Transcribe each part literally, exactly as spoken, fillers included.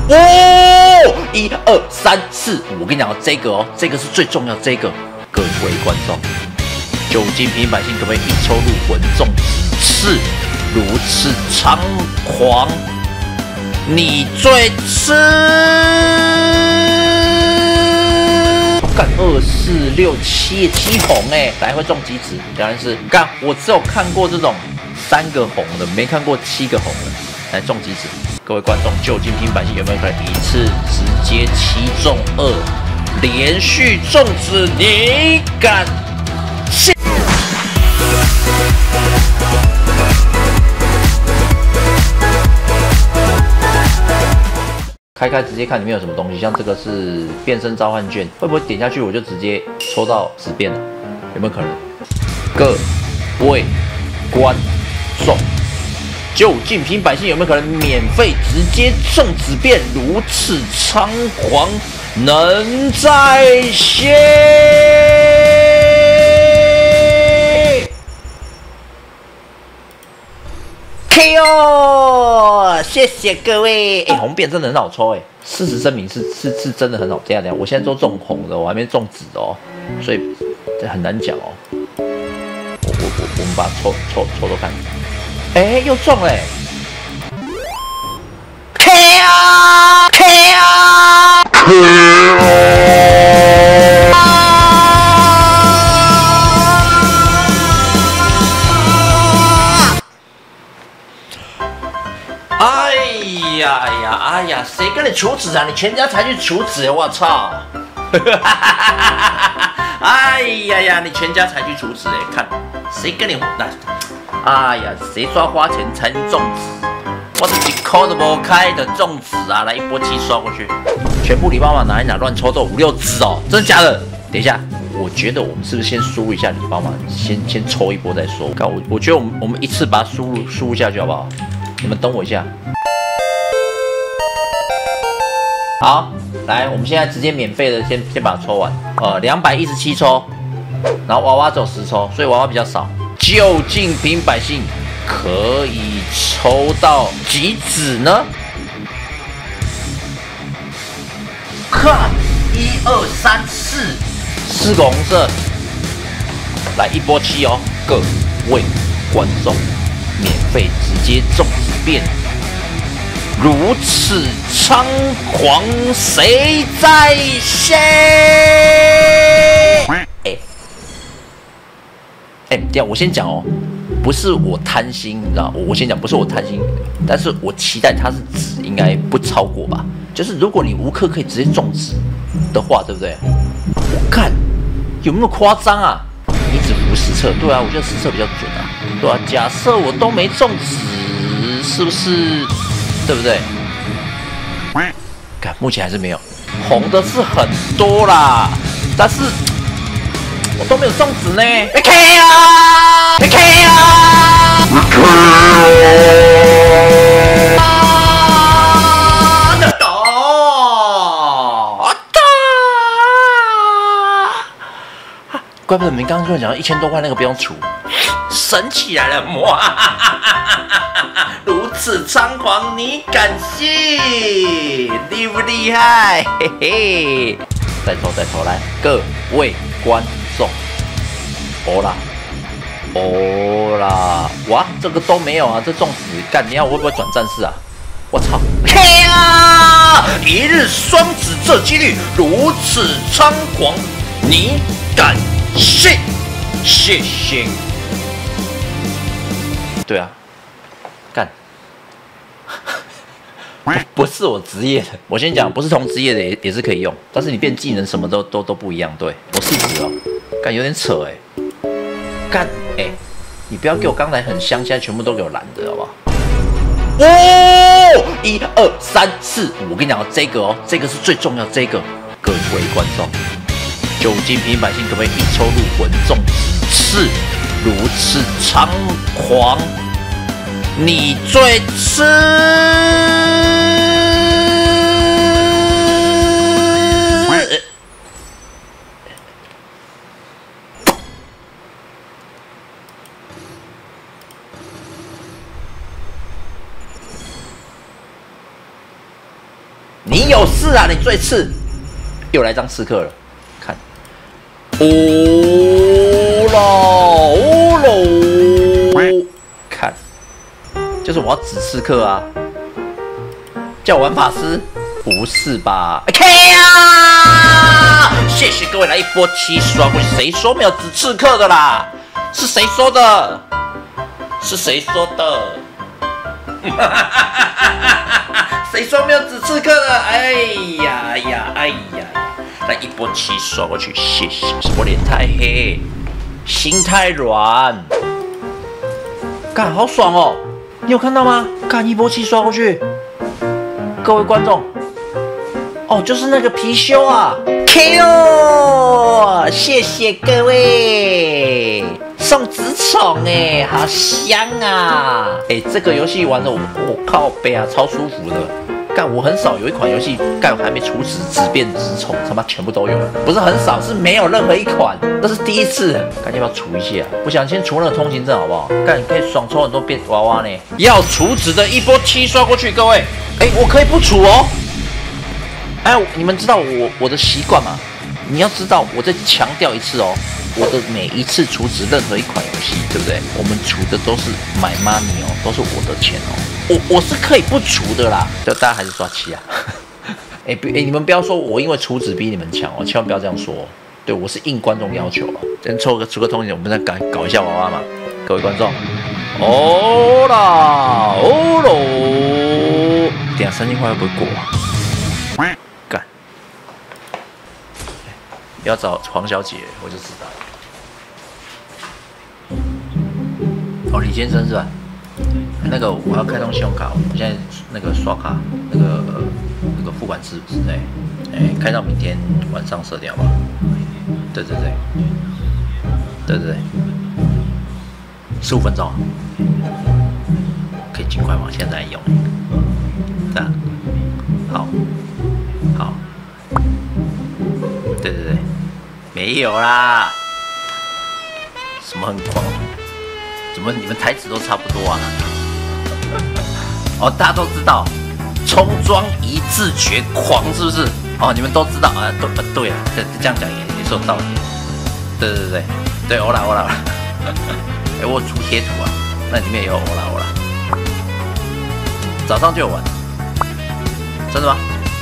哦，一二三四五，我跟你讲，这个哦，这个是最重要，这个各位观众，究竟平民百姓可不可以一抽入魂中之刺，如此猖狂？你最吃？干二四六七七红哎，来会中几指？当然是干，我只有看过这种三个红的，没看过七个红的。来中几指？各位观众，究竟平民百姓有没有可能一次直接七中二，连续中指？你敢信？开开直接看里面有什么东西，像这个是变身召唤券，会不会点下去我就直接抽到纸变了？有没有可能？各位观众，究竟平民百姓有没有可能免费直接中纸变？如此猖狂，能在先？K.O. 谢谢各位。哎、欸，红变真的很好抽哎、欸，事实证明是是是真的很好。这样这样，我现在都中红的，我还没中紫的哦，所以这很难讲哦。我我我我们把它抽抽抽抽看。哎、欸，又中了、欸。K.O. K.O. K.O. 哎呀呀，哎呀，谁跟你处子啊？你全家才去处子，我操！哎呀呀，你全家才去处子哎，看谁跟你来？哎呀，谁刷花钱才能中子？我是一口都不开的中子啊！来一波七刷过去，全部礼包码拿一拿，乱抽都五六只哦，真的假的？等一下，我觉得我们是不是先输入一下礼包码，先先抽一波再说？看我，我觉得我们我们一次把它输入输入下去好不好？你们等我一下。好，来，我们现在直接免费的先先把它抽完。呃，两百一十七抽，然后娃娃只有十抽，所以娃娃比较少。究竟平民百姓可以抽到几指呢？看，一二三四，四个红色，来一波七哦，各位观众。免费直接中纸变，如此猖狂，谁在先？哎哎，等下我先讲哦，不是我贪心，你知道，我先讲，不是我贪心，但是我期待它是纸应该不超过吧？就是如果你无氪可以直接中纸的话，对不对？我看有没有夸张啊？你只服实测，对啊，我觉得实测比较准啊。对啊，假设我都没中指，是不是？对不对？看，目前还是没有，红的是很多啦，但是我都没有中指呢。K 啊 ！K 啊 ！K 啊！怪不得你们刚刚跟我讲到一千多块那个不用除，神起来了，哇！如此猖狂，你敢信？厉不厉害？嘿嘿！再抽再抽，来，各位观众，哦啦，哦啦，哇，这个都没有啊，这中子干，你看我会不会转战士啊？我操！嘿啊！一日双子这几率如此猖狂，你敢？谢，谢谢。对啊，干，不是我职业的。我先讲，不是同职业的也也是可以用，但是你变技能什么都都都不一样。对，我试纸哦，干有点扯哎、欸，干哎、欸，你不要给我刚才很香，现在全部都给我蓝的好不好？哦，一二三四五，我跟你讲，这个哦，这个是最重要，这个各位观众。究竟平民百姓可不可以一抽入魂中之刺，如此猖狂？你最吃？ 你有事啊？你最次，又来张刺客了，看，哦喽哦喽，看，就是我要指刺客啊，叫我玩法师，不是吧 ？K 啊！谢谢各位来一波七刷过去，谁说没有指刺客的啦？是谁说的？是谁说的？谁说没有指刺客的？哎呀哎呀哎呀！来一波七刷过去，谢谢。我脸太黑，心太软，干好爽哦！你有看到吗？干一波七刷过去，各位观众，哦，就是那个貔貅啊 ，K O， 谢谢各位。送直宠哎，好香啊！哎、欸，这个游戏玩的我我靠背啊，超舒服的。干，我很少有一款游戏干还没除直直变直宠，他妈全部都有，不是很少，是没有任何一款，这是第一次。干，要不要除一下？我想先除那个通行证好不好？干，可以爽抽很多变娃娃呢。要除直的一波七刷过去，各位。哎、欸，我可以不除哦。哎、欸，你们知道我我的习惯吗？你要知道，我再强调一次哦。我的每一次储值任何一款游戏，对不对？我们储的都是买 money 哦，都是我的钱哦。我我是可以不储的啦，就大家还是刷七啊。哎哎、欸，你们不要说我因为储值比你们强哦，千万不要这样说、哦。对我是应观众要求哦。先抽个出个通行，我们再搞搞一下娃娃嘛，各位观众。哦啦哦喽，等下三千块会不会过啊？干，要找黄小姐，我就知道。哦，李先生是吧？那个我要开通信用卡，我现在那个刷卡那个那个付款是是哎哎，开到明天晚上十点好不好？对对对，对对对，十五分钟，可以尽快往现在用。这样，好，好，对对对，没有啦，什么很狂？怎么你们台词都差不多啊？哦，大家都知道，冲装一致绝狂是不是？哦，你们都知道啊？对啊，对啊，这这样讲也也是有道理。对对对对，欧啦欧啦欧啦。哎，我出贴图啊，那里面也有欧啦欧啦。早上就有玩，真的吗？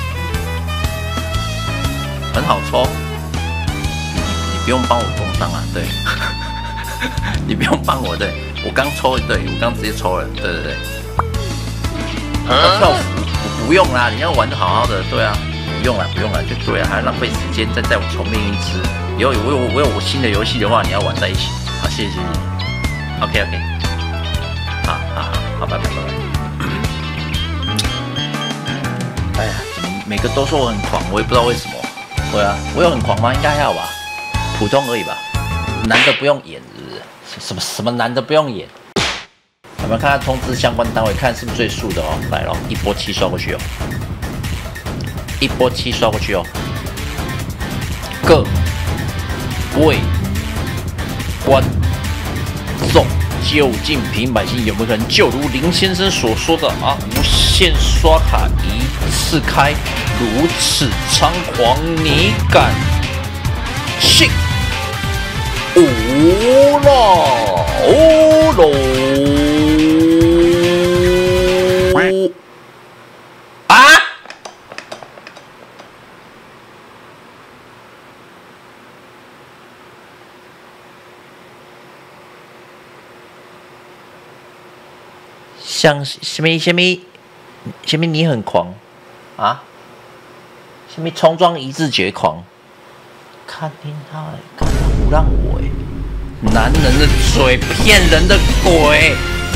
很好抽，你你不用帮我工商啊，对。你不用帮我，对我刚抽，对我刚直接抽了，对对对。要跳舞不不用啦，你要玩的好好的，对啊，不用了不用了，就对了，还浪费时间再再重练一支。以后我有我有我新的游戏的话，你要玩在一起。好，谢谢谢谢。OK OK， 好好好好，拜拜拜拜。哎呀，怎么每个都说我很狂，我也不知道为什么。对啊，我有很狂吗？应该还好吧，普通而已吧。男的不用演。什么什么男的不用演？我们看看通知相关单位，看是不是最速的哦。来咯，一波七刷过去哦，一波七刷过去哦。各位观众，究竟平百姓有没有可能就如林先生所说的啊，无限刷卡一次开，如此猖狂？你敢信？哦啦哦喽啊！像什么什么什么你很狂啊？什么冲撞一致绝狂？看听他，看他不让我哎！男人的嘴骗人的鬼，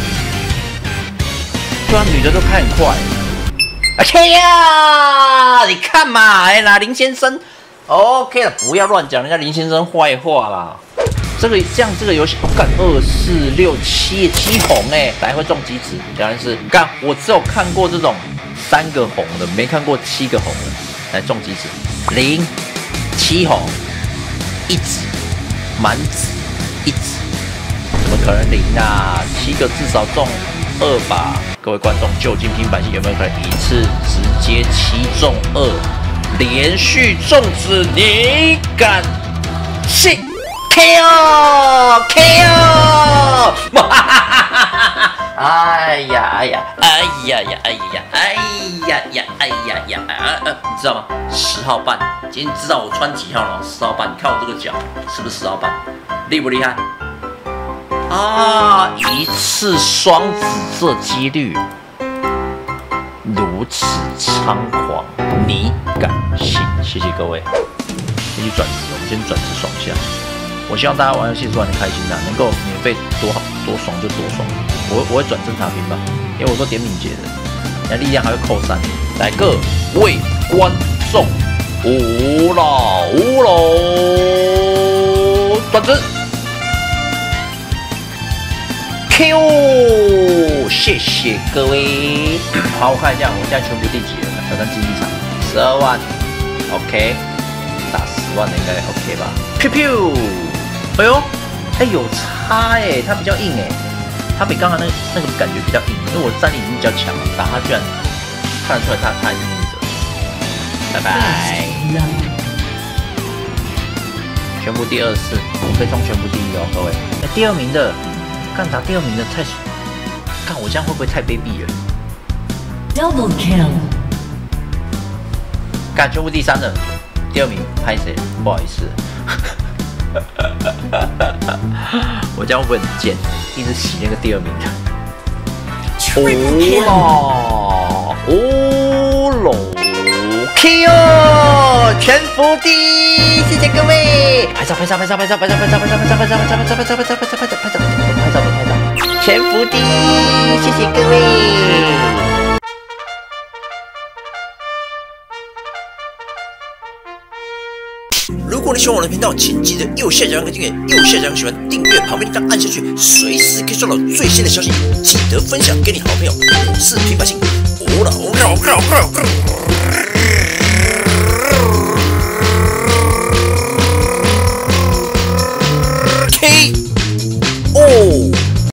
对啊，女的都开很快。而且呀，你看嘛，哎啦，林先生 ，OK 了，不要乱讲人家林先生坏话啦。这个这样这个游戏，干二四六七七红哎，来回中几指？当然是干，我只有看过这种三个红的，没看过七个红的。来中几指？零。七红，一指，满指，一指，怎么可能零啊？七个至少中二吧？各位观众，究竟平板性有没有可能一次直接七中二，连续中指？你敢信 ？K O K O！ 哎呀哎呀哎呀呀哎呀哎呀呀哎呀呀！呃，你知道吗？十号半，今天知道我穿几号了？十号半，你看我这个脚是不是十号半？厉不厉害？啊！一次双紫色几率如此猖狂，你敢信？谢谢各位，先去转职，我们先转职爽一下。我希望大家玩游戏是玩得开心的，能够免费多好多爽就多爽。我我会转正塔兵吧，因为我都点敏捷的，那力量还会扣三。来，各位观众，五老五楼转职 ，Q， 谢谢各位。好，我看一下，我现在全部第几了？挑战竞技场，十二万 ，OK， 打十万的应该 OK 吧 ？Pew pew。哎呦，哎有差哎，它比较硬哎，它比刚刚那个那个感觉比较硬，因为我战力已经比较强了，打它居然看得出来它它硬硬的。拜拜。全部第二次，我可以冲全部第一哦，各位。哎，第二名的，干打第二名的太，看我这样会不会太卑鄙了 ？Double kill。 干全部第三的，第二名拍谁？不好意思。我这样会不会很贱？一直洗那个第二名的。哦喽，哦喽 ，K O， 全服第，谢谢各位！拍照拍照拍照拍照拍照拍照拍照拍照拍照拍照拍照拍照拍照拍照拍照拍照拍照拍照，全服第，谢谢各位！如果你喜欢我的频道，请记得右下角按个订阅，右下角按个喜欢，订阅旁边的按下去，随时可以收到最新的消息。记得分享给你好朋友。我是平板性，我老